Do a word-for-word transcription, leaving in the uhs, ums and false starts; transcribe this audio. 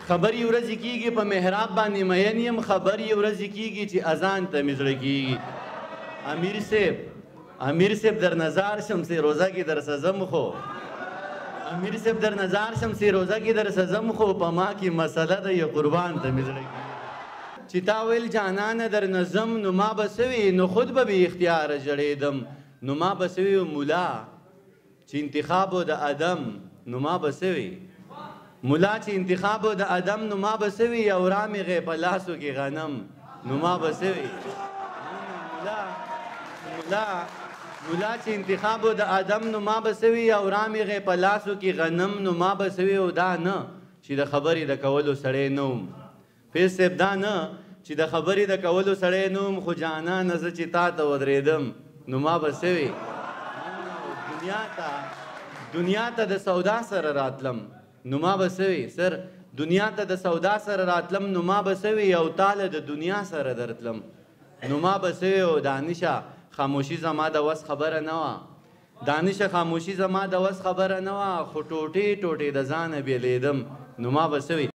خبرې ورځې کېږي په محراب باندې مین یم خبرې ورځې کېږي چې اذان ته مې زړه کېږي امیر صاحب امیر صاحب در نظار شم سې روزه کې در سزم خو امیر صاحب در نظار شم سې روزه کې در سزم خو په ما کې مسله ده یا قربان ته مې زړه کېږي چې تا ویل جانانه در نظم نو ما به څه وي نو خود به بې اختیاره ژړېدم نو ما به څه وي ملا چې انتخاب و د ادم نو ما به څه وي ملا چې انتخاب و د ادم نو ما به څه وي او رامې غې په لاسو کې غنم نو ما به څه وي ملا ملا ملا چې انتخاب و د ادم نو ما به څه وي او رامې غې په لاسو کې غنم نو ما به څه وي او دا نه چې د خبرې د کولو سړی نه وم فیض صاحب دا نه چې د خبرې د کولو سړی نه وم خو جانانه زه چې تا ته ودرېدم نو ما به څه وي دنیا ته دنیا ته د سودا سره راتلم نو ما به څه وي سر دنیا ته د سودا سره راتلم نو ما به څه وي او تاله د دنیا سره درتلم نو ما به څه وي او دانشه خاموشي زما د وس خبره نه وه دانشه خاموشي زما د وس خبره نه وه خو ټوټې ټوټې د ځانه بېلېدم نو ما به څه وي